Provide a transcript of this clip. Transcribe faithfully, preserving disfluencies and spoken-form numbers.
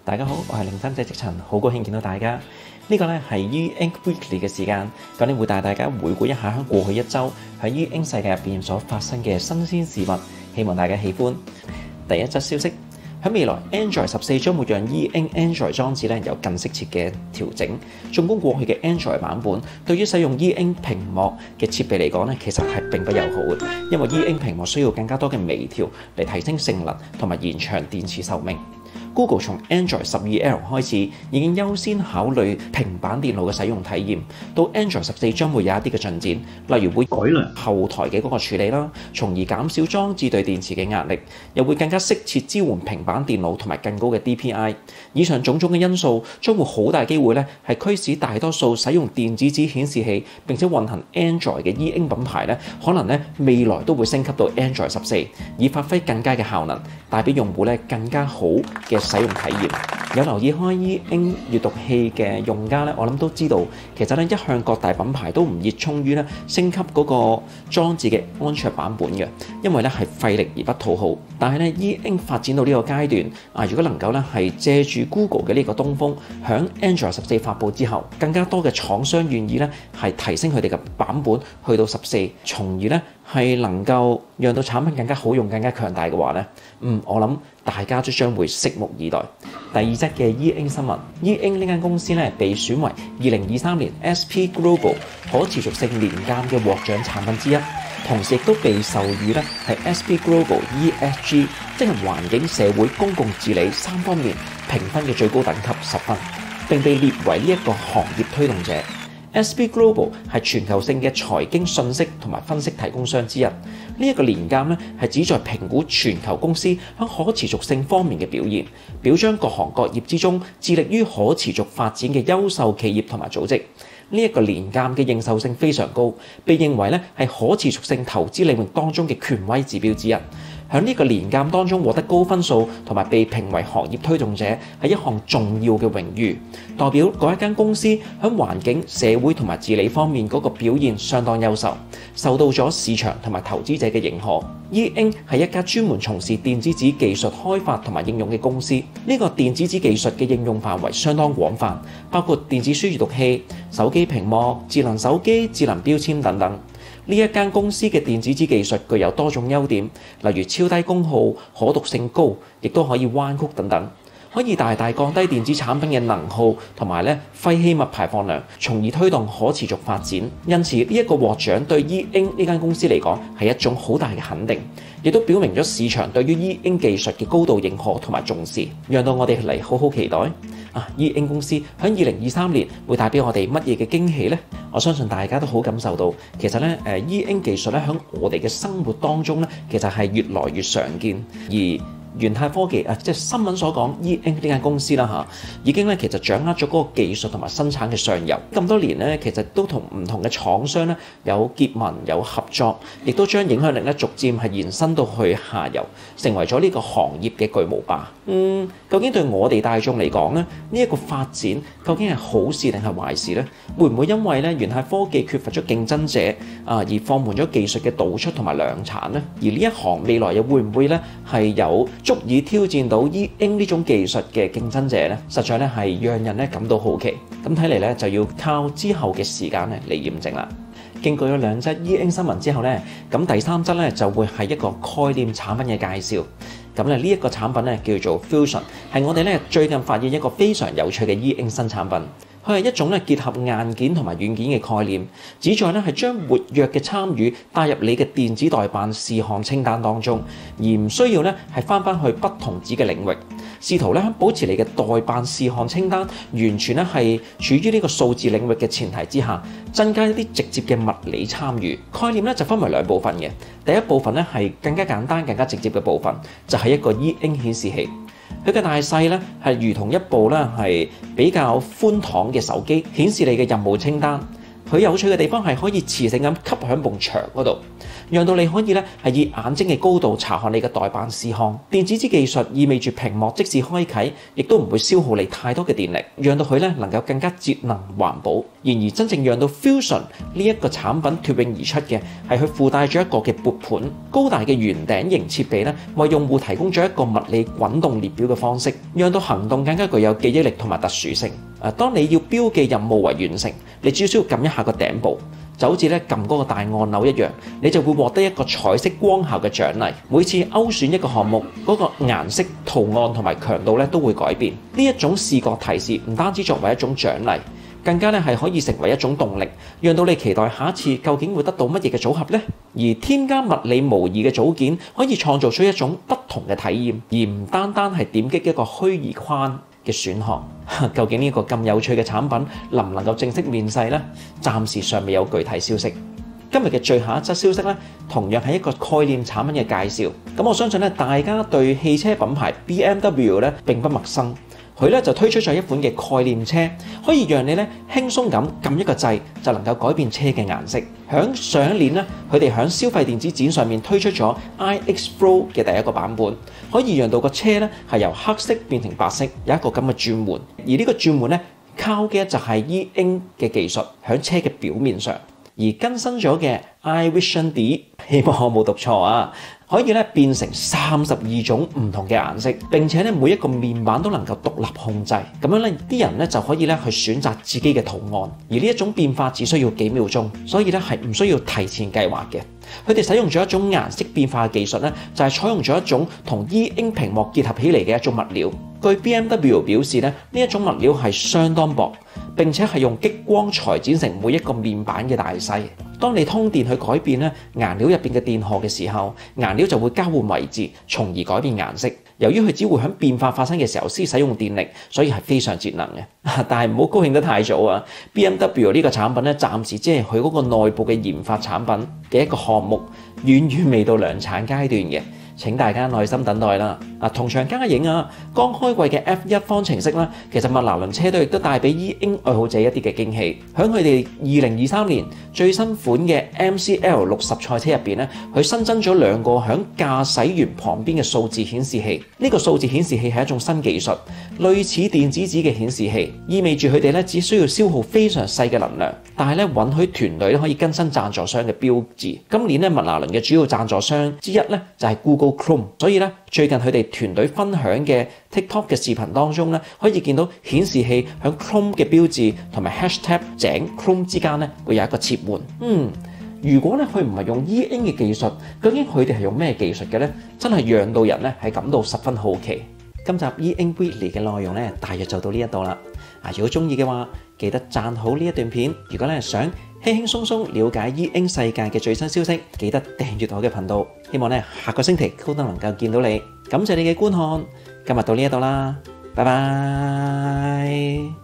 大家好，我係零三者職塵，好高興見到大家。呢、這個咧係 E Ink Weekly 嘅時間，咁你會帶大家回顧一下喺過去一週喺 E Ink 世界入邊所發生嘅新鮮事物，希望大家喜歡。第一則消息，喺未來 Android 十四將會讓 E Ink Android 裝置咧有更適切嘅調整。縱觀過去嘅 Android 版本，對於使用 E Ink 屏幕嘅設備嚟講咧，其實係並不友好嘅，因為 E Ink 屏幕需要更加多嘅微調嚟提升性能同埋延長電池壽命。Google 從 Android 十二 L 開始已經優先考慮平板電腦嘅使用體驗，到 Android 十四將會有一啲嘅進展，例如會改良後台嘅嗰個處理啦，從而減少裝置對電池嘅壓力，又會更加適切支援平板電腦同埋更高嘅 D P I。以上種種嘅因素將會好大機會咧係驅使大多數使用電子紙顯示器並且運行 Android 嘅 E Ink 品牌咧，可能咧未來都會升級到 Android 十四，以發揮更加嘅效能，帶俾用戶咧更加好嘅使用體驗。有留意開 E Ink 閱讀器嘅用家咧，我諗都知道，其實咧一向各大品牌都唔熱衷於咧升級嗰個裝置嘅安卓版本嘅，因為咧係費力而不討好。但係咧 E Ink 發展到呢個階段啊，如果能夠咧係借住 Google 嘅呢個東風，響 Android 十四發布之後，更加多嘅廠商願意咧係提升佢哋嘅版本去到十四，從而咧係能夠讓到產品更加好用、更加強大嘅話咧，嗯，我諗大家都將會拭目以待。第二則嘅 E Ink 新聞 ，E Ink 呢間公司咧被選為二零二三年 S P Global 可持續性年鑑嘅獲獎產品之一，同時亦都被授予咧係 S P Global E S G， 即係環境、社會、公共治理三方面評分嘅最高等級十分，並被列為呢一個行業推動者。S P Global 係全球性嘅財經信息同埋分析提供商之一。呢、這、一個年鑑咧係旨在評估全球公司喺可持續性方面嘅表現，表彰各行各業之中致力於可持續發展嘅優秀企業同埋組織。呢、這、一個年鑑嘅認受性非常高，被認為咧係可持續性投資領域當中嘅權威指標之一。喺呢個年鑑當中獲得高分數同埋被評為行業推動者係一項重要嘅榮譽，代表嗰一間公司喺環境、社會同埋治理方面嗰個表現相當優秀，受到咗市場同埋投資者嘅認可。E Ink 係一家專門從事電子紙技術開發同埋應用嘅公司，呢、這個電子紙技術嘅應用範圍相當廣泛，包括電子書閱讀器、手機屏幕、智能手機、智能標籤等等。呢一間公司嘅電子紙技術具有多種優點，例如超低功耗、可讀性高，亦都可以彎曲等等，可以大大降低電子產品嘅能耗同埋咧廢棄物排放量，從而推動可持續發展。因此呢一個獲獎對 E Ink 呢間公司嚟講係一種好大嘅肯定，亦都表明咗市場對於 E Ink 技術嘅高度認可同埋重視，讓到我哋嚟好好期待啊！E Ink 公司喺二零二三年會帶俾我哋乜嘢嘅驚喜呢？我相信大家都好感受到，其實咧誒 E Ink 技術咧喺我哋嘅生活當中咧，其實係越來越常見。而元泰科技啊，即係新聞所講 E Ink 呢間公司啦嚇，已經咧其實掌握咗嗰個技術同埋生產嘅上游。咁多年咧，其實都同唔同嘅廠商咧有結盟有合作，亦都將影響力咧逐漸係延伸到去下游，成為咗呢個行業嘅巨無霸。嗯，究竟對我哋大眾嚟講咧，呢、這、一個發展究竟係好事定係壞事呢？會唔會因為咧元泰科技缺乏咗競爭者啊，而放緩咗技術嘅導出同埋量產呢？而呢一行未來又會唔會咧係有足以挑戰到 E Ink 呢種技術嘅競爭者呢？實在咧係讓人咧感到好奇。咁睇嚟咧就要靠之後嘅時間咧嚟驗證啦。經過咗兩則 E Ink 新聞之後咧，咁第三則咧就會係一個概念產品嘅介紹。咁咧呢一個產品咧叫做 Fusion， 係我哋咧最近發現一個非常有趣嘅 E Ink 新產品。佢係一種咧結合硬件同埋軟件嘅概念，旨在咧係將活躍嘅參與帶入你嘅電子代辦事項清單當中，而唔需要咧係翻返去不同紙嘅領域，試圖咧保持你嘅代辦事項清單完全咧係處於呢個數字領域嘅前提之下，增加一啲直接嘅物理參與。概念咧就分為兩部分嘅，第一部分咧係更加簡單、更加直接嘅部分，就係一個 E Ink 顯示器。佢嘅大細咧係如同一部咧係比較寬敞嘅手機，顯示你嘅任務清單。佢有趣嘅地方係可以磁性咁吸響埲牆嗰度， 讓到你可以咧係以眼睛嘅高度查看你嘅待辦事項。電子支技術意味住屏幕即使開啟，亦都唔會消耗你太多嘅電力，讓到佢咧能夠更加節能環保。然而真正讓到 Fusion 呢一個產品脫穎而出嘅係佢附帶咗一個嘅撥盤，高大嘅圓頂型設備咧，為用戶提供咗一個物理滾動列表嘅方式，讓到行動更加具有記憶力同埋特殊性。誒，當你要標記任務為完成，你只需要撳一下個頂部，就好似咧撳嗰個大按鈕一樣，你就會獲得一個彩色光效嘅獎勵。每次勾選一個項目，嗰個顏色、圖案同埋強度咧都會改變。呢一種視覺提示唔單止作為一種獎勵，更加咧係可以成為一種動力，讓到你期待下一次究竟會得到乜嘢嘅組合呢？而添加物理模擬嘅組件可以創造出一種不同嘅體驗，而唔單單係點擊一個虛擬框嘅選項。究竟呢個咁有趣嘅產品能唔能夠正式面世呢？暫時尚未有具體消息。今日嘅最後一則消息咧，同樣係一個概念產品嘅介紹。咁我相信咧，大家對汽車品牌 B M W 咧並不陌生。佢咧就推出咗一款嘅概念車，可以讓你咧輕鬆咁撳一個掣就能夠改變車嘅顏色。響上一年咧，佢哋響消費電子展上面推出咗 I X Flow 嘅第一個版本，可以讓到個車咧係由黑色變成白色，有一個咁嘅轉換。而呢個轉換咧靠嘅就係 E Ink 嘅技術響車嘅表面上。而更新咗嘅 iVision D， 希望我冇讀錯啊，可以咧變成三十二種唔同嘅顏色，並且咧每一個面板都能夠獨立控制，咁樣咧啲人咧就可以咧去選擇自己嘅圖案，而呢一種變化只需要幾秒鐘，所以咧係唔需要提前計劃嘅。佢哋使用咗一種顏色變化嘅技術咧，就係採用咗一種同 E Ink 屏幕結合起嚟嘅一種物料。據 B M W 表示咧，呢一種物料係相當薄，並且係用激光裁剪成每一個面板嘅大細。當你通電去改變咧顏料入邊嘅電荷嘅時候，顏料就會交換位置，從而改變顏色。由於佢只會喺變化發生嘅時候先使用電力，所以係非常節能嘅。但係唔好高興得太早啊 ！B M W 呢個產品咧，暫時只係佢嗰個內部嘅研發產品嘅一個項目，遠遠未到量產階段嘅。請大家耐心等待啦！啊，同場加映啊，剛開季嘅 F 一方程式啦，其實麥拿倫車隊亦都帶俾 E Ink 愛好者一啲嘅驚喜。喺佢哋二零二三年最新款嘅 M C L 六十賽車入邊咧，佢新增咗兩個喺駕駛員旁邊嘅數字顯示器。呢個數字顯示器係一種新技術，類似電子紙嘅顯示器，意味住佢哋咧只需要消耗非常細嘅能量，但係咧允許團隊咧可以更新贊助商嘅標誌。今年咧麥拿倫嘅主要贊助商之一咧就係 Google Chrome， 所以咧最近佢哋團隊分享嘅 TikTok 嘅視頻當中咧，可以見到顯示器響 Chrome 嘅標誌同埋 hashtag 井 Chrome 之間咧會有一個切換。嗯，如果咧佢唔係用 E Ink 嘅技術，究竟佢哋係用咩技術嘅咧？真係讓到人咧係感到十分好奇。今集 E Ink Weekly 嘅內容咧，大約就到呢一度啦。啊，如果中意嘅話，記得讚好呢一段片。如果咧想輕輕鬆鬆了解 E Ink 世界嘅最新消息，記得訂閱我嘅頻道。希望咧下個星期高登能夠見到你。感謝你嘅觀看，今日到呢一度啦，拜拜。